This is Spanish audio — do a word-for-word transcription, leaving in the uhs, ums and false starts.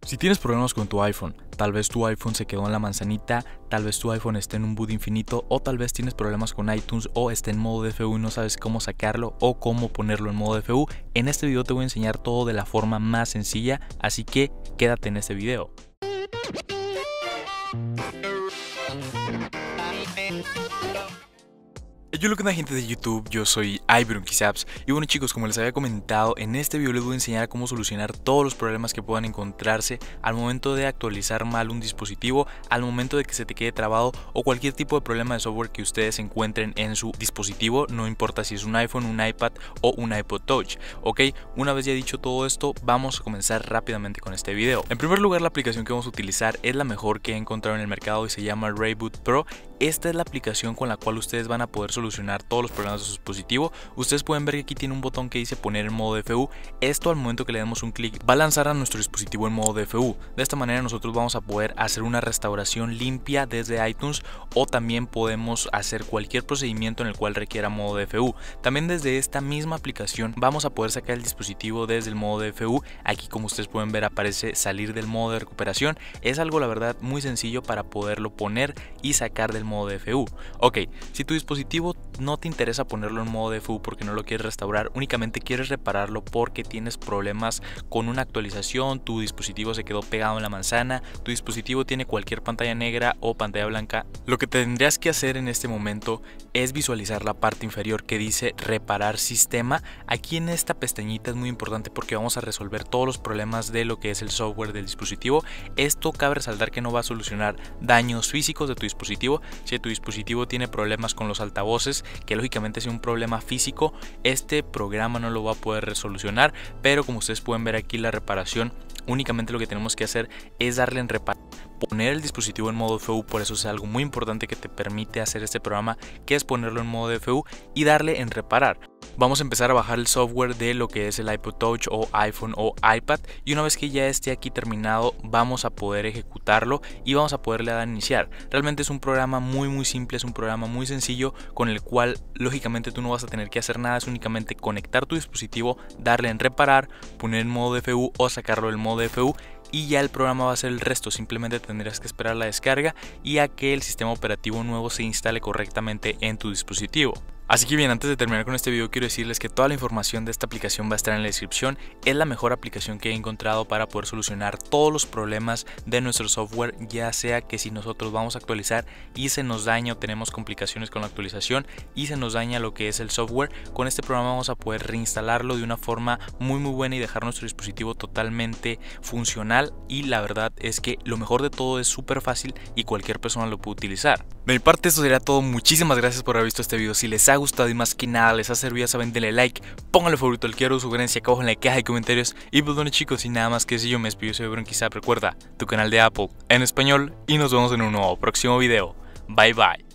Si tienes problemas con tu iPhone, tal vez tu iPhone se quedó en la manzanita, tal vez tu iPhone esté en un boot infinito o tal vez tienes problemas con iTunes o esté en modo D F U y no sabes cómo sacarlo o cómo ponerlo en modo D F U, en este video te voy a enseñar todo de la forma más sencilla, así que quédate en este video. Yo lo que onda, gente de YouTube, yo soy iBronkisapps y bueno chicos, como les había comentado, en este video les voy a enseñar a cómo solucionar todos los problemas que puedan encontrarse al momento de actualizar mal un dispositivo, al momento de que se te quede trabado o cualquier tipo de problema de software que ustedes encuentren en su dispositivo, no importa si es un iPhone, un iPad o un iPod Touch, ok. Una vez ya dicho todo esto, vamos a comenzar rápidamente con este video. En primer lugar, la aplicación que vamos a utilizar es la mejor que he encontrado en el mercado y se llama Rayboot Pro. Esta es la aplicación con la cual ustedes van a poder solucionar todos los problemas de su dispositivo. Ustedes pueden ver que aquí tiene un botón que dice poner en modo D F U. Esto al momento que le demos un clic va a lanzar a nuestro dispositivo en modo D F U. De esta manera nosotros vamos a poder hacer una restauración limpia desde iTunes o también podemos hacer cualquier procedimiento en el cual requiera modo D F U. También desde esta misma aplicación vamos a poder sacar el dispositivo desde el modo D F U. Aquí, como ustedes pueden ver, aparece salir del modo de recuperación. Es algo, la verdad, muy sencillo para poderlo poner y sacar del modo D F U. Ok, si tu dispositivo no te interesa ponerlo en modo D F U porque no lo quieres restaurar, únicamente quieres repararlo porque tienes problemas con una actualización, tu dispositivo se quedó pegado en la manzana, tu dispositivo tiene cualquier pantalla negra o pantalla blanca, lo que tendrías que hacer en este momento es visualizar la parte inferior que dice reparar sistema. Aquí en esta pestañita es muy importante porque vamos a resolver todos los problemas de lo que es el software del dispositivo. Esto cabe resaltar que no va a solucionar daños físicos de tu dispositivo. Si tu dispositivo tiene problemas con los altavoces, que lógicamente es un problema físico, este programa no lo va a poder resolucionar, pero como ustedes pueden ver aquí, la reparación, únicamente lo que tenemos que hacer es darle en reparar, poner el dispositivo en modo D F U. Por eso es algo muy importante que te permite hacer este programa, que es ponerlo en modo D F U y darle en reparar. Vamos a empezar a bajar el software de lo que es el iPod Touch o iPhone o iPad, y una vez que ya esté aquí terminado vamos a poder ejecutarlo y vamos a poderle dar a iniciar. Realmente es un programa muy muy simple, es un programa muy sencillo con el cual lógicamente tú no vas a tener que hacer nada, es únicamente conectar tu dispositivo, darle en reparar, poner en modo D F U o sacarlo del modo D F U y ya el programa va a hacer el resto. Simplemente tendrás que esperar la descarga y a que el sistema operativo nuevo se instale correctamente en tu dispositivo. Así que bien, antes de terminar con este video quiero decirles que toda la información de esta aplicación va a estar en la descripción. Es la mejor aplicación que he encontrado para poder solucionar todos los problemas de nuestro software, ya sea que si nosotros vamos a actualizar y se nos daña o tenemos complicaciones con la actualización y se nos daña lo que es el software, con este programa vamos a poder reinstalarlo de una forma muy muy buena y dejar nuestro dispositivo totalmente funcional. Y la verdad es que lo mejor de todo es súper fácil y cualquier persona lo puede utilizar. De mi parte eso sería todo. Muchísimas gracias por haber visto este video. Si les ha gustado y más que nada les ha servido, ya saben, denle like, pónganle favorito al quiero, sugerencia acá abajo en la caja de comentarios. Y pues bueno chicos, sin nada más que decir, yo me despido, soy iBronkisapps. Recuerda, tu canal de Apple en español, y nos vemos en un nuevo próximo video. Bye bye.